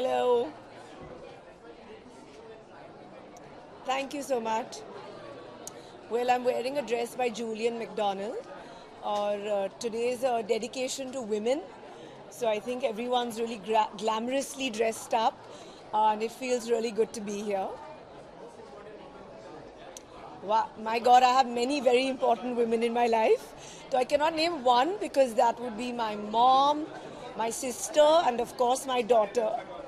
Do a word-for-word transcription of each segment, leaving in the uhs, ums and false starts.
Hello. Thank you so much. Well, I'm wearing a dress by Julian McDonald. Or uh, today's a dedication to women. So I think everyone's really gra- glamorously dressed up, uh, and it feels really good to be here. Wow, my God, I have many very important women in my life. So I cannot name one because that would be my mom, my sister, and of course my daughter.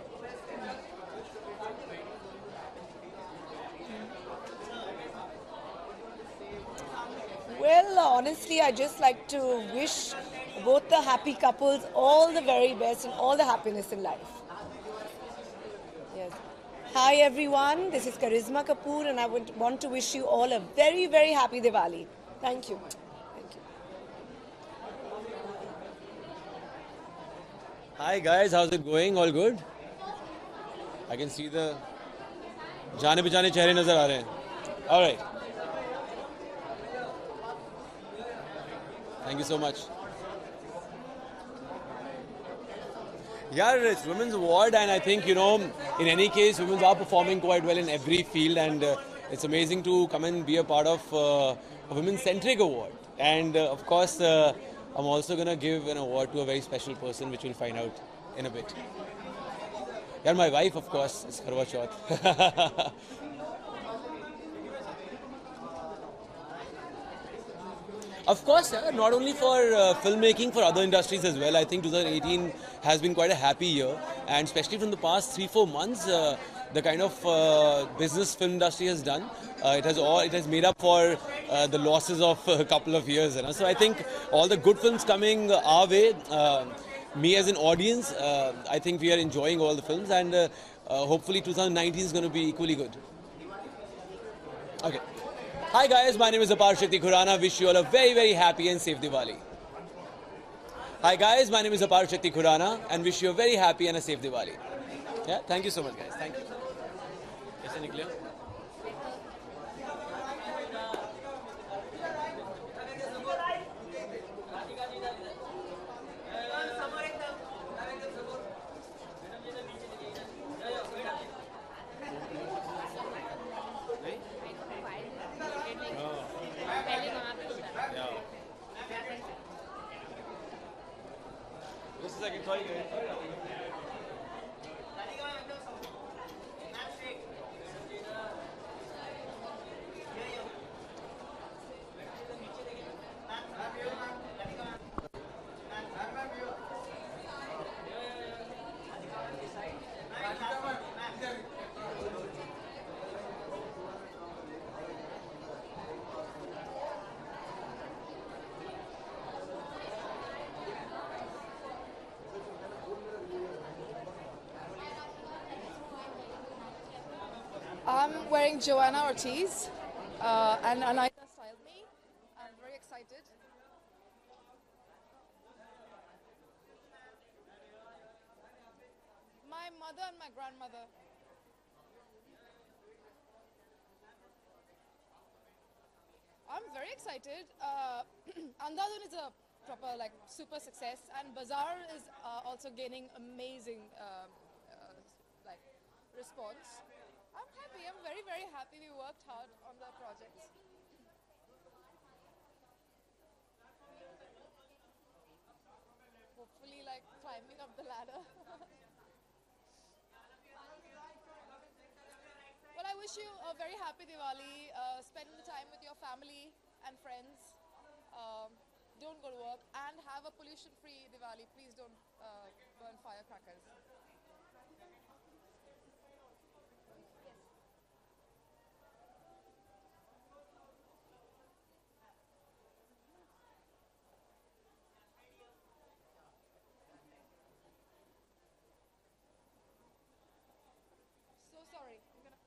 Well, honestly, I just like to wish both the happy couples all the very best and all the happiness in life. Yes. Hi everyone, this is Kareena Kapoor and I would want to wish you all a very, very happy Diwali. Thank you. Thank you. Hi guys, how's it going? All good? I can see the जाने पहचाने चेहरे नजर आ रहे हैं. All right. Thank you so much. Yeah, it's Women's Award, and I think, you know, in any case, women are performing quite well in every field, and uh, it's amazing to come and be a part of uh, a women-centric award. And uh, of course, uh, I'm also going to give an award to a very special person, which we'll find out in a bit. Yeah, my wife, of course, is Karwa Chauth. Of course, yeah, not only for uh, filmmaking, for other industries as well. I think twenty eighteen has been quite a happy year, and especially from the past three, four months, uh, the kind of uh, business film industry has done. Uh, it has all it has made up for uh, the losses of a couple of years. You know? So I think all the good films coming our way. Uh, me as an audience, uh, I think we are enjoying all the films, and uh, uh, hopefully twenty nineteen is going to be equally good. Okay. Hi guys, my name is Aparshakti Khurana. Wish you all a very, very happy and safe Diwali. Hi guys, my name is Aparshakti Khurana and wish you a very happy and a safe Diwali. Yeah, thank you so much guys. Thank you. कैसे निकले? Just a second, sorry guys. I'm wearing Joanna Ortiz, uh, and Anita styled me. I'm very excited. My mother and my grandmother. I'm very excited. Uh, Andhadhun is a proper, like, super success, and Bazaar is uh, also gaining amazing, uh, uh, like, response. I'm happy. I'm very, very happy. We worked hard on the projects. Hopefully, like, climbing up the ladder. Well, I wish you a very happy Diwali. Uh, spend the time with your family and friends. Um, don't go to work and have a pollution-free Diwali. Please don't uh, burn firecrackers. So sorry. I'm gonna...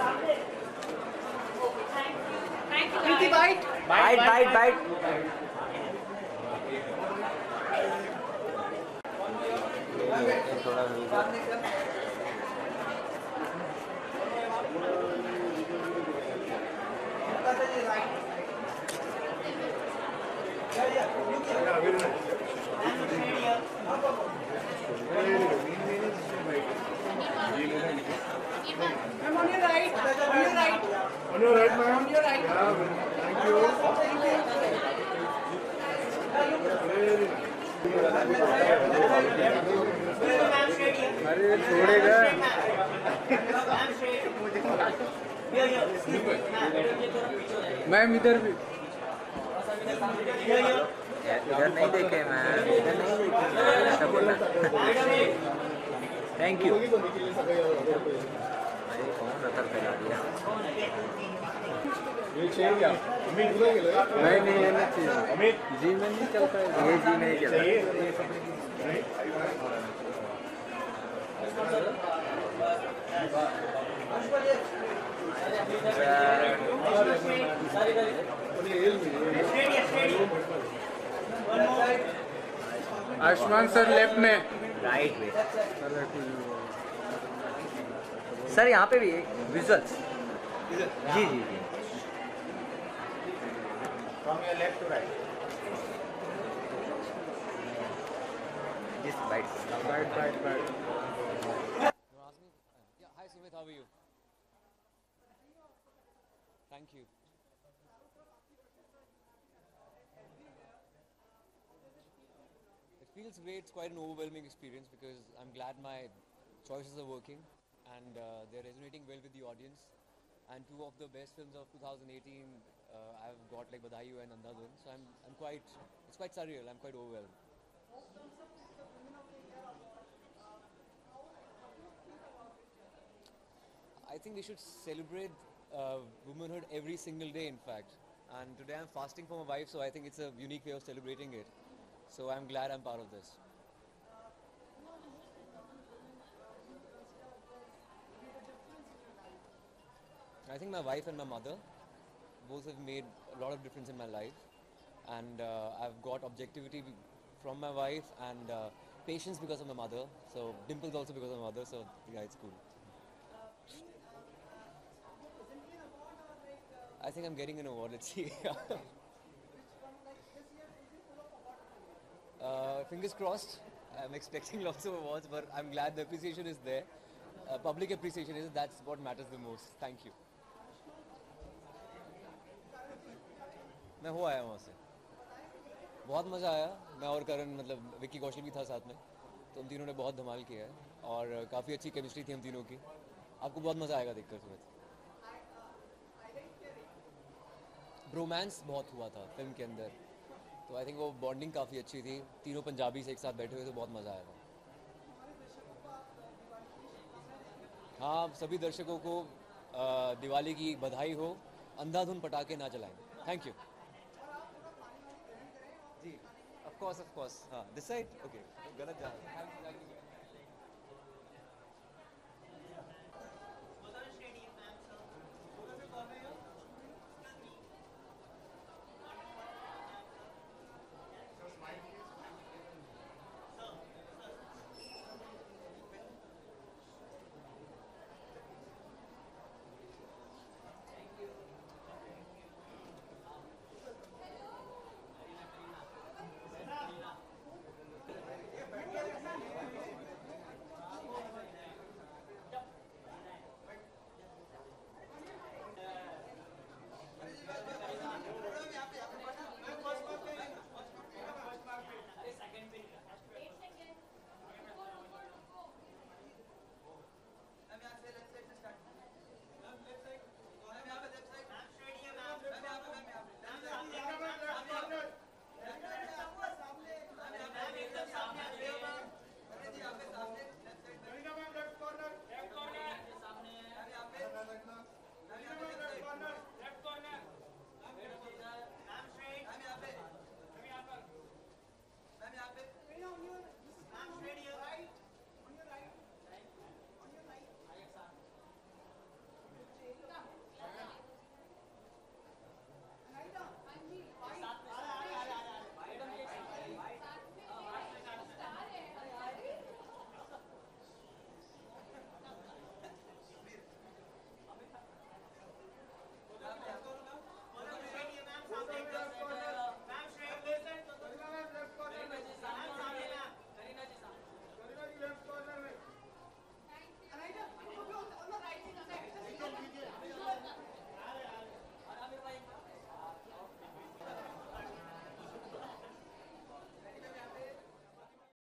Pretty bite. Bite, bite, bite. I'm on your right. On your right. On your right, ma'am. On your right. Yeah, thank you. अरे छोड़ेगा ma'am इधर भी इधर नहीं देखे ma'am इधर नहीं देखे ऐसा बोलना थैंक यू अरे कौन रतर फैला दिया ये चाहिए क्या अमित बोला गेला नहीं नहीं ये नहीं चाहिए अमित जी में नहीं चलता है ये जी नहीं चलता आयुष्मान सर लेफ्ट में राइट वे सर यहाँ पे भी विजुअल्स जी जी जी From your left to right. Just bite. Bite, bite, bite. Yeah, hi Sumit, how are you? Thank you. It feels great. It's quite an overwhelming experience because I'm glad my choices are working and uh, they're resonating well with the audience. And two of the best films of two thousand eighteen, uh, I've got like Badhayu and Andhadhun. So I'm, I'm quite, it's quite surreal. I'm quite overwhelmed. I think we should celebrate uh, womanhood every single day, in fact. And today I'm fasting for my wife, so I think it's a unique way of celebrating it. So I'm glad I'm part of this. I think my wife and my mother both have made a lot of difference in my life. And uh, I've got objectivity from my wife and uh, patience because of my mother. So dimples also because of my mother, so yeah, it's cool. I think I'm getting an award, let's see. uh, fingers crossed. I'm expecting lots of awards, but I'm glad the appreciation is there. Uh, public appreciation is, that's what matters the most. Thank you. मैं हो आया वहाँ से बहुत मज़ा आया मैं और करण मतलब विक्की कौशल भी था साथ में तो हम तीनों ने बहुत धमाल किया है और काफ़ी अच्छी केमिस्ट्री थी हम तीनों की आपको बहुत मज़ा आएगा देखकर सुमित रोमांस बहुत हुआ था फिल्म के अंदर तो आई थिंक वो बॉन्डिंग काफ़ी अच्छी थी तीनों पंजाबी से एक साथ बैठे हुए तो बहुत मज़ा आया था हाँ सभी दर्शकों को दिवाली की बधाई हो अंधाधुन पटाखे ना चलाएं थैंक यू जी ऑफ कोर्स ऑफ कोर्स हाँ दिस साइड ओके गलत जा